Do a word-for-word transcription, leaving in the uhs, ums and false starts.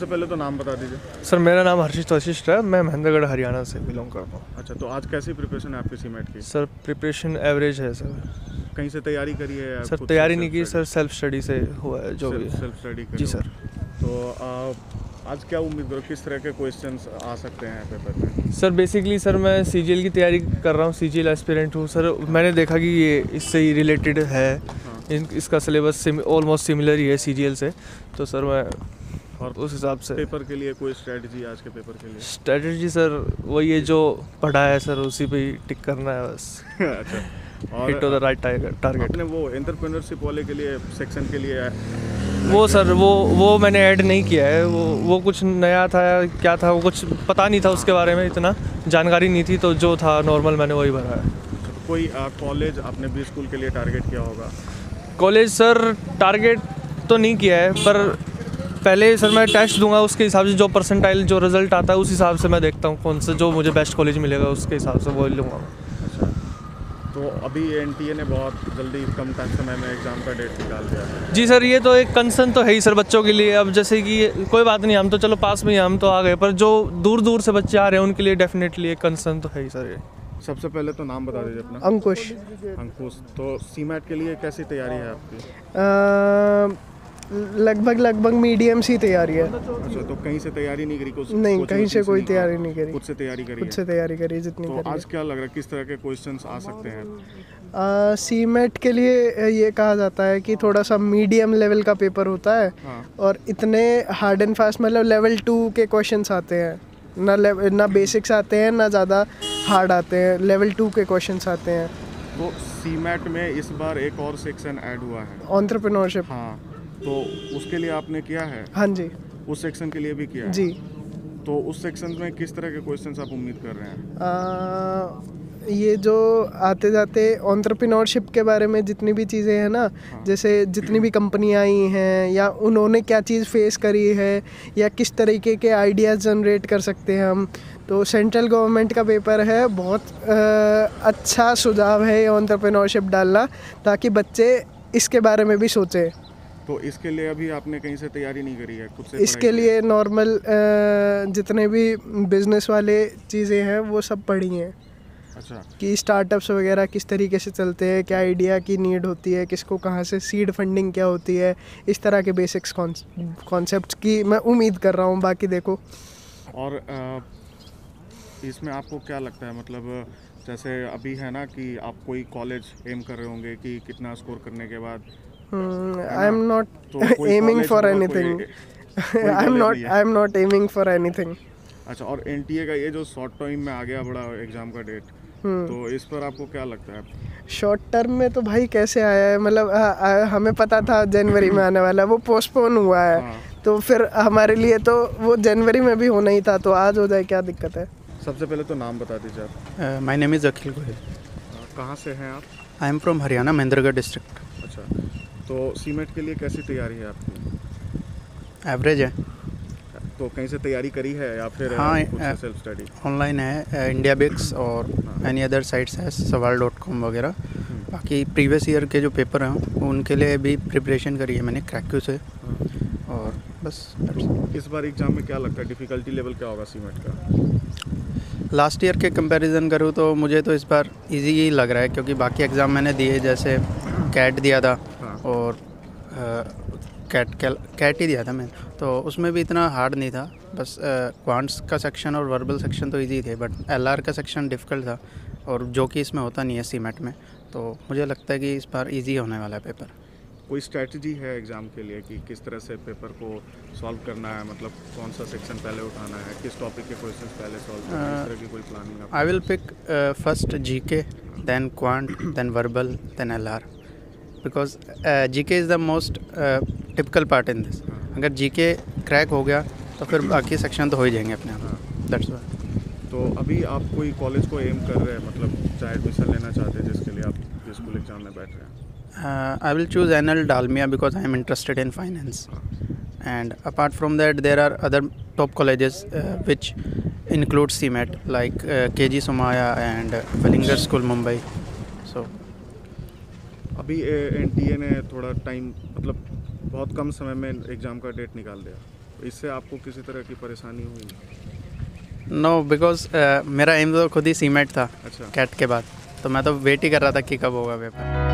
पहले तो नाम बता दीजिए। सर मेरा नाम हर्षित वशिष्ठ है, मैं महेंद्रगढ़ हरियाणा से बिलोंग करता हूँ। अच्छा, तो आज कैसी प्रिपरेशन है आपकी सीमेट की? सर प्रिपरेशन एवरेज है सर। कहीं से तैयारी करी है? सर तैयारी नहीं की सर, सेल्फ स्टडी से हुआ है जो भी। सेल्फ स्टडी करी? जी सर। तो आ, आज क्या उम्मीद करो, किस तरह के क्वेश्चंस आ सकते हैं पेपर में? सर बेसिकली सर मैं सीजीएल की तैयारी कर रहा हूँ, सीजीएल एस्पिरेंट हूँ सर। मैंने देखा कि ये इससे ही रिलेटेड है। हाँ। इन, इसका सिलेबस ऑलमोस्ट सिमिलर ही है सीजीएल से, तो सर मैं और उस हिसाब से पेपर के लिए कोई स्ट्रेटजी आज के पेपर के लिए? स्ट्रेटजी सर वही है जो पढ़ा है सर, उसी पे ही टिक करना है बस। अच्छा, और hit to the right target. आपने वो एंटरप्रेन्योरशिप वाले के लिए सेक्शन के लिए वो सर वो वो मैंने ऐड नहीं किया है। वो वो कुछ नया था, क्या था वो कुछ पता नहीं था उसके बारे में, इतना जानकारी नहीं थी, तो जो था नॉर्मल मैंने वही भरा है। कोई कॉलेज आपने भी स्कूल के लिए टारगेट किया होगा? कॉलेज सर टारगेट तो नहीं किया है, पर पहले सर मैं टेस्ट दूंगा, उसके हिसाब से जो परसेंटाइल जो रिजल्ट आता है उस हिसाब से मैं देखता हूँ कौन सा जो मुझे बेस्ट कॉलेज मिलेगा, उसके हिसाब से वो लूँगा। अच्छा, तो अभी एनटीए ने बहुत जल्दी कम टाइम समय में एग्ज़ाम का डेट निकाल दिया है। जी सर, ये तो एक कंसर्न तो है ही सर बच्चों के लिए। अब जैसे कि कोई बात नहीं, हम तो चलो पास में ही हम तो आ गए, पर जो दूर दूर से बच्चे आ रहे हैं उनके लिए डेफिनेटली एक कंसर्न तो है ही सर ये। सबसे पहले तो नाम बता दीजिए अपना। अंकुश। अंकुश, तो सीमैट के लिए कैसी तैयारी है आपकी? आ, लगभग लगभग मीडियम सी तैयारी है। अच्छा, तो कहीं से तैयारी नहीं करी? कुछ नहीं, कहीं से कोई तैयारी नहीं करी, खुद से तैयारी करी? खुद से तैयारी करी जितनी तो करी। आज क्या लग रहा है, किस तरह के क्वेश्चंस आ सकते हैं? सीमेट के लिए ये कहा जाता है कि थोड़ा सा मीडियम लेवल का पेपर होता है। हाँ। और इतने हार्ड एंड फास्ट मतलब लेवल टू के क्वेश्चंस आते हैं ना, ना बेसिक्स आते हैं ना ज़्यादा हार्ड आते हैं, लेवल टू के क्वेश्चंस आते हैं। तो सीमैट में इस बार एक और सेक्शन ऐड हुआ है, एंटरप्रेन्योरशिप। हाँ, तो उसके लिए आपने किया है? हाँ जी। उस सेक्शन के लिए भी किया है? जी। तो उस सेक्शन में किस तरह के क्वेश्चंस आप उम्मीद कर रहे हैं? आ, ये जो आते जाते एंटरप्रेन्योरशिप के बारे में जितनी भी चीज़ें हैं ना, हाँ। जैसे जितनी भी कंपनियां आई हैं या उन्होंने क्या चीज़ फेस करी है या किस तरीके के आइडियाज़ जनरेट कर सकते हैं हम, तो सेंट्रल गवर्नमेंट का पेपर है। बहुत आ, अच्छा सुझाव है ये एंटरप्रेन्योरशिप डालना, ताकि बच्चे इसके बारे में भी सोचें। तो इसके लिए अभी आपने कहीं से तैयारी नहीं करी है? खुद से इसके लिए नॉर्मल जितने भी बिजनेस वाले चीज़ें हैं वो सब पढ़ी हैं। अच्छा, कि स्टार्टअप्स वगैरह किस तरीके से चलते हैं, क्या आइडिया की नीड होती है, किसको कहाँ से सीड फंडिंग क्या होती है, इस तरह के बेसिक्स कॉन्सेप्ट्स की मैं उम्मीद कर रहा हूँ। बाकी देखो। और आ, इसमें आपको क्या लगता है, मतलब जैसे अभी है ना कि आप कोई कॉलेज एम कर रहे होंगे कि कितना स्कोर करने के बाद? I am not aiming for anything. I am not I am not aiming for anything. अच्छा, और एनटीए का ये जो शॉर्ट टाइम में आ गया बड़ा एग्जाम का डेट, तो इस पर आपको क्या लगता है? शॉर्ट टर्म में तो भाई कैसे आया है, मतलब हमें पता था जनवरी में आने वाला है, वो पोस्टपोन हुआ है। हाँ। तो फिर हमारे लिए तो वो जनवरी में भी होना ही था, तो आज हो जाए क्या दिक्कत है? सबसे पहले तो नाम बता दीजिए आप। My name is Akhil Goyal. कहाँ से हैं आप? I am from Haryana, Mahendragarh district. अच्छा, तो सीमेट के लिए कैसी तैयारी है आपकी? एवरेज है। तो कहीं से तैयारी करी है या फिर हाँ, सेल्फ स्टडी? ऑनलाइन है, इंडिया बिक्स और एनी अदर साइट्स है, सवाल डॉट कॉम वगैरह। बाकी प्रीवियस ईयर के जो पेपर हैं उनके लिए भी प्रिपरेशन करी है मैंने क्रैक्यू से। और बस इस बार एग्ज़ाम में क्या लगता है डिफ़िकल्टी लेवल क्या होगा सीमेट का? लास्ट ईयर के कंपैरिजन करूँ तो मुझे तो इस बार इजी ही लग रहा है, क्योंकि बाकी एग्ज़ाम मैंने दिए, जैसे कैट दिया था और कैट कैट ही दिया था मैं, तो उसमें भी इतना हार्ड नहीं था। बस क्वांट्स का सेक्शन और वर्बल सेक्शन तो इजी थे, बट एलआर का सेक्शन डिफ़िकल्ट था, और जो कि इसमें होता नहीं है सीमेट में। तो मुझे लगता है कि इस बार इजी होने वाला है पेपर। कोई स्ट्रैटेजी है एग्ज़ाम के लिए कि किस तरह से पेपर को सॉल्व करना है, मतलब कौन सा सेक्शन पहले उठाना है, किस टॉपिक के क्वेश्चंस पहले सॉल्व करना है, इस तरह की कोई planning? I will pick first GK, then quant, then verbal, then LR, because GK is the most typical part in this. अगर जीके क्रैक हो गया तो फिर बाकी सेक्शन तो हो ही जाएंगे अपने आप। That's why. तो अभी आप कोई कॉलेज को एम कर रहे हैं, मतलब चाहे एडमिशन लेना चाहते हैं जिसके लिए आप स्कूल एग्जाम में बैठ रहे हैं? Uh, I will choose N L Dalmia because I am interested in finance. And apart from that, there are other top colleges uh, which include C M A T, like uh, K G Somaya and uh, Wellinger School, Mumbai. So, अभी N T A ने थोड़ा time, मतलब बहुत कम समय में exam का date निकाल दिया। इससे आपको किसी तरह की परेशानी हुई? नो, बिकॉज मेरा एम तो खुद ही सीमेट था अच्छा। कैट के बाद, तो मैं तो वेट ही कर रहा था कि कब होगा पेपर।